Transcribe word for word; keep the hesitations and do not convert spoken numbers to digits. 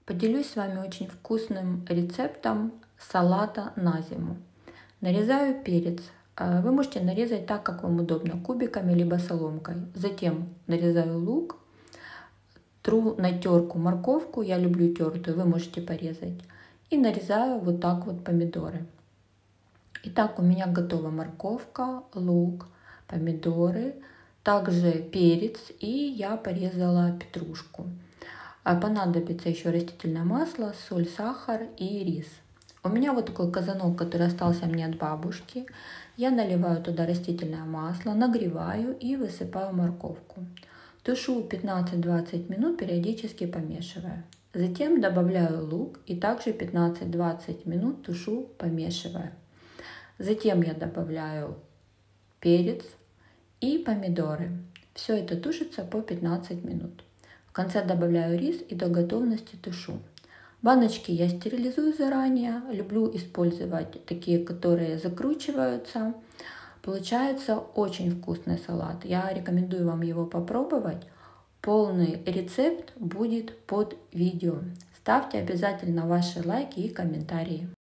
Поделюсь с вами очень вкусным рецептом салата на зиму. Нарезаю перец. А Вы можете нарезать так, как вам удобно, кубиками либо соломкой. Затем нарезаю лук, тру на терку морковку, я люблю тертую, вы можете порезать. И нарезаю вот так вот помидоры. Итак, у меня готова морковка, лук, помидоры, также перец, и я порезала петрушку. А Понадобится еще растительное масло, соль, сахар и рис. У меня вот такой казанок, который остался мне от бабушки. Я наливаю туда растительное масло, нагреваю и высыпаю морковку. Тушу пятнадцать-двадцать минут, периодически помешивая. Затем добавляю лук и также пятнадцать-двадцать минут тушу, помешивая. Затем я добавляю перец и помидоры. Все это тушится по пятнадцать минут. В конце добавляю рис и до готовности тушу. Баночки я стерилизую заранее. Люблю использовать такие, которые закручиваются. Получается очень вкусный салат. Я рекомендую вам его попробовать. Полный рецепт будет под видео. Ставьте обязательно ваши лайки и комментарии.